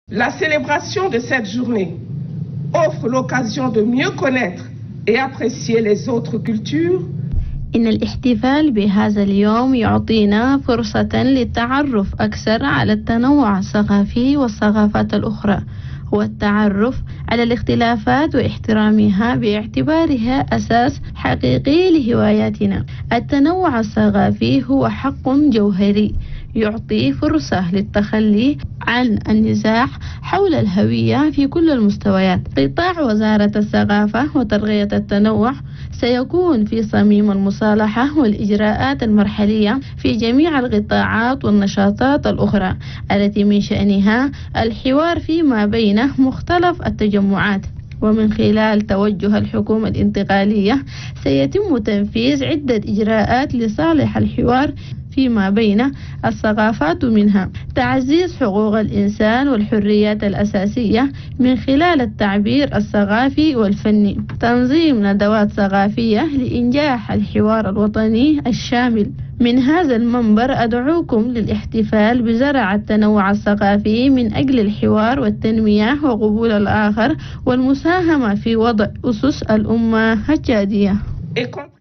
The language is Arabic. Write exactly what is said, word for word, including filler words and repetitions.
La célébration de cette journée offre l'occasion de mieux connaître et apprécier les autres cultures. إن الاحتفال بهذا اليوم يعطينا فرصة للتعرف أكثر على التنوع الثقافي والثقافات الأخرى، والتعرف على الاختلافات واحترامها باعتبارها أساس حقيقي لهواياتنا. التنوع الثقافي هو حق جوهري يعطي فرصة للتخلي عن النزاع حول الهوية في كل المستويات. قطاع وزارة الثقافة وترقية التنوع سيكون في صميم المصالحة والإجراءات المرحلية في جميع القطاعات والنشاطات الأخرى التي من شأنها الحوار فيما بين مختلف التجمعات. ومن خلال توجه الحكومة الانتقالية سيتم تنفيذ عدة إجراءات لصالح الحوار فيما بين الثقافات، منها تعزيز حقوق الإنسان والحريات الأساسية من خلال التعبير الثقافي والفني، تنظيم ندوات ثقافية لإنجاح الحوار الوطني الشامل. من هذا المنبر أدعوكم للاحتفال بزرع التنوع الثقافي من أجل الحوار والتنمية وقبول الآخر والمساهمة في وضع أسس الأمة الجادية.